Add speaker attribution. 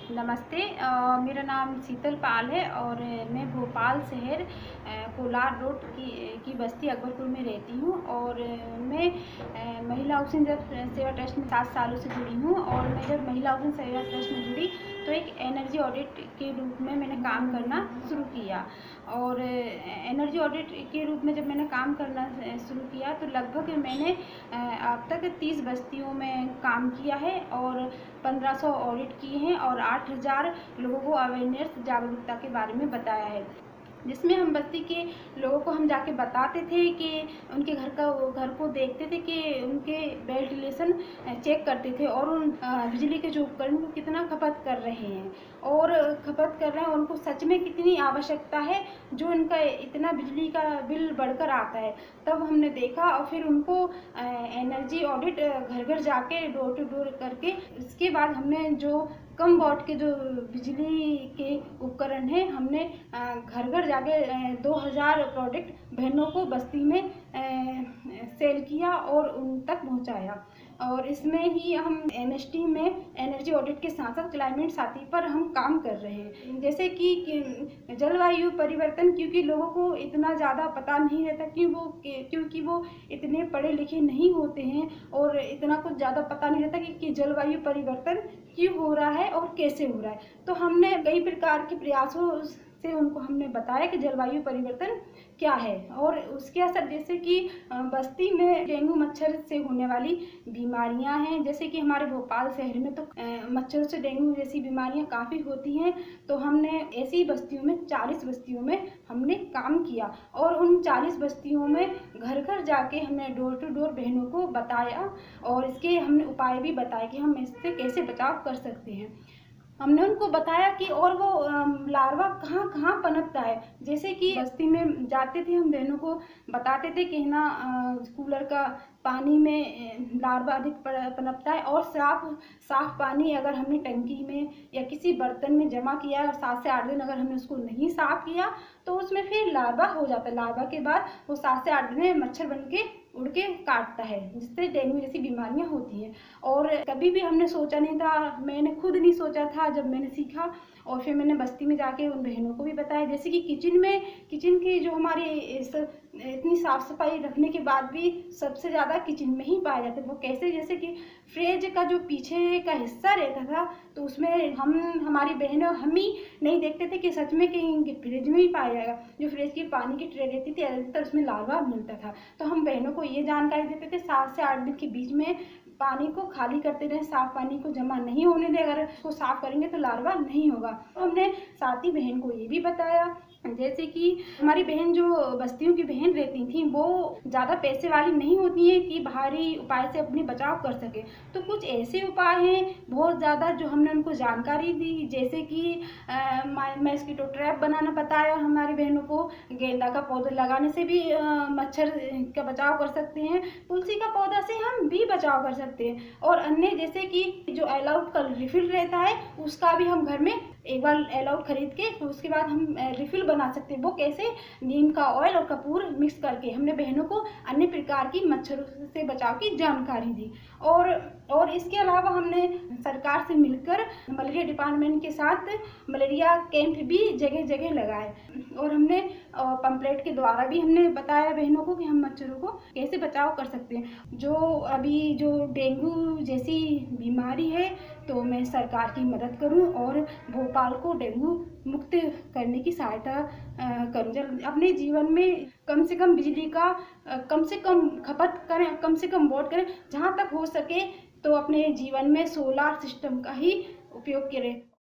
Speaker 1: नमस्ते। मेरा नाम शीतल पाल है और मैं भोपाल शहर कोलार रोड की बस्ती अकबरपुर में रहती हूँ। और मैं महिला हाउसिंग सेवा ट्रस्ट में 7 सालों से जुड़ी हूँ। और मैं जब महिला हाउसिंग सेवा ट्रस्ट में जुड़ी तो एक एनर्जी ऑडिट के रूप में मैंने काम करना शुरू किया। और एनर्जी ऑडिट के रूप में जब मैंने काम करना शुरू किया तो लगभग मैंने अब तक 30 बस्तियों में काम किया है और 1500 ऑडिट किए हैं और 8000 लोगों को अवेयरनेस जागरूकता के बारे में बताया है, जिसमें हम बस्ती के लोगों को हम जाके बताते थे कि उनके घर को देखते थे कि उनके वेंटिलेशन चेक करते थे और उन बिजली के जो उपकरण को कितना खपत कर रहे हैं और उनको सच में कितनी आवश्यकता है जो उनका इतना बिजली का बिल बढ़कर आता है। तब हमने देखा और फिर उनको एनर्जी ऑडिट घर घर जाके डोर टू डोर करके इसके बाद हमने जो कम वॉट के जो बिजली के उपकरण हैं हमने घर घर जाके 2000 प्रोडक्ट बहनों को बस्ती में सेल किया और उन तक पहुंचाया। और इसमें ही हम एनएसटी में एनर्जी ऑडिट के साथ साथ क्लाइमेट साथी पर हम काम कर रहे हैं, जैसे कि जलवायु परिवर्तन, क्योंकि लोगों को इतना ज़्यादा पता नहीं रहता क्योंकि वो इतने पढ़े लिखे नहीं होते हैं और इतना कुछ ज़्यादा पता नहीं रहता कि जलवायु परिवर्तन क्यों हो रहा है और कैसे हो रहा है। तो हमने कई प्रकार के प्रयासों से उनको हमने बताया कि जलवायु परिवर्तन क्या है और उसके असर, जैसे कि बस्ती में डेंगू मच्छर से होने वाली बीमारियां हैं, जैसे कि हमारे भोपाल शहर में तो मच्छरों से डेंगू जैसी बीमारियां काफ़ी होती हैं। तो हमने ऐसी बस्तियों में 40 बस्तियों में हमने काम किया और उन 40 बस्तियों में घर घर जाके हमने डोर टू डोर बहनों को बताया और इसके हमने उपाय भी बताए कि हम इससे कैसे बचाव कर सकते हैं। हमने उनको बताया कि और वो लार्वा कहाँ कहाँ पनपता है, जैसे कि बस्ती में जाते थे हम बहनों को बताते थे कि ना कूलर का पानी में लार्वा अधिक पनपता है और साफ पानी अगर हमने टंकी में या किसी बर्तन में जमा किया और 7 से 8 दिन अगर हमने उसको नहीं साफ किया तो उसमें फिर लार्वा हो जाता है। लार्वा के बाद वो 7 से 8 दिन में मच्छर बन के उड़ के काटता है, जिससे डेंगू जैसी बीमारियां होती हैं। और कभी भी हमने सोचा नहीं था, मैंने खुद नहीं सोचा था जब मैंने सीखा और फिर मैंने बस्ती में जाके उन बहनों को भी बताया। जैसे कि किचन की जो हमारी इतनी साफ़ सफाई रखने के बाद भी सबसे ज़्यादा किचन में ही पाए जाते, वो कैसे, जैसे कि फ्रिज का जो पीछे का हिस्सा रहता था तो उसमें हमारी बहनें हम ही नहीं देखते थे कि सच में कहीं फ्रिज में ही पाया जाएगा। जो फ्रिज की पानी की ट्रे रहती थी अधिकतर उसमें लार्वा मिलता था। तो हम बहनों को ये जानकारी देते थे 7 से 8 दिन के बीच में पानी को खाली करते रहे, साफ पानी को जमा नहीं होने दें, अगर उसको साफ करेंगे तो लार्वा नहीं होगा। तो हमने साथ ही बहन को ये भी बताया, जैसे कि हमारी बहन जो बस्तियों की बहन रहती थी वो ज़्यादा पैसे वाली नहीं होती हैं कि बाहरी उपाय से अपनी बचाव कर सके। तो कुछ ऐसे उपाय हैं बहुत ज़्यादा जो हमने उनको जानकारी दी, जैसे कि मस्कीटो ट्रैप बनाना बताया हमारी बहनों को। गेंदा का पौधा लगाने से भी मच्छर का बचाव कर सकते हैं। तुलसी का पौधा से हम भी बचाव कर सकते हैं। और अन्य जैसे कि जो ऑयल आउट का रिफिल रहता है उसका भी हम घर में एक बार ऑयल आउट खरीद के तो उसके बाद हम रिफिल बना सकते हैं। वो कैसे, नीम का ऑयल और कपूर मिक्स करके। हमने बहनों को अन्य प्रकार की मच्छरों से बचाव की जानकारी दी। और इसके अलावा हमने सरकार से मिलकर मलेरिया डिपार्टमेंट के साथ मलेरिया कैंप भी जगह जगह लगाए और हमने पंपलेट के द्वारा भी हमने बताया बहनों को कि हम मच्छरों को कैसे बचाव कर सकते हैं। जो डेंगू जैसी बीमारी है तो मैं सरकार की मदद करूं और भोपाल को डेंगू मुक्त करने की सहायता करूं। अपने जीवन में कम से कम बिजली का कम से कम खपत करें, कम से कम वॉट करें, जहां तक हो सके तो अपने जीवन में सोलार सिस्टम का ही उपयोग करें।